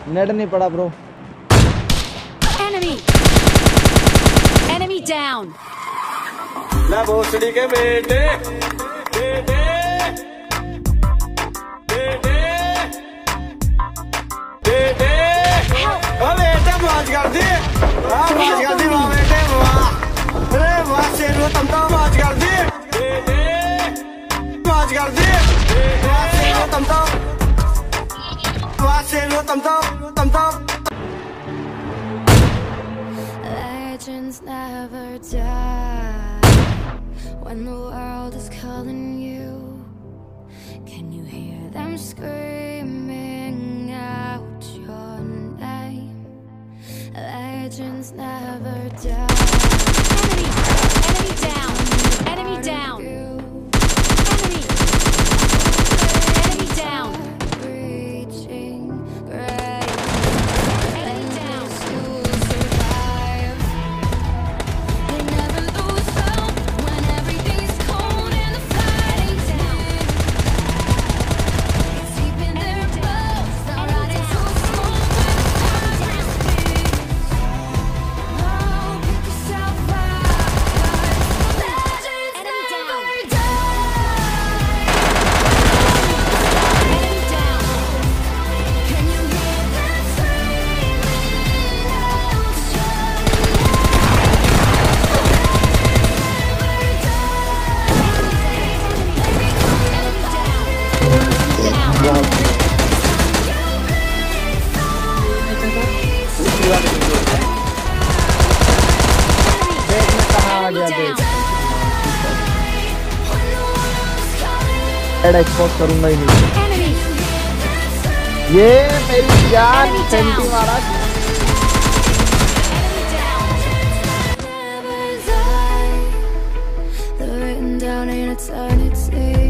Net नहीं पड़ा bro. Enemy down. ना भोसड़ी के बेटे बेटे बेटे बेटे बेटे मौज कर दी मौज कर दी वाह बेटे वाह अरे वाह शेरू तुम तो मौज कर दी बेटे मौज कर दी वाह शेरू तुम तो वाह शेरू तुम तो Legends never die. When the world is calling you, can you hear them screaming out your name? Legends never die. Enemy down. Enemy down. Enemy down. Reaching great. Enemy down. You'll survive. They never lose hope when everything's cold and the fighting down. It's deep in their bones. They're riding so slow when the fire speaks. Oh, pick yourself up. Legends Enemy down. never die. Enemy down. Can you hear them screaming out your देख मैं कहाँ आ गया देख। Add expose करूंगा ही नहीं। Enemy. ये मेरी जान सेंटी मारा। never die. The written down in eternity.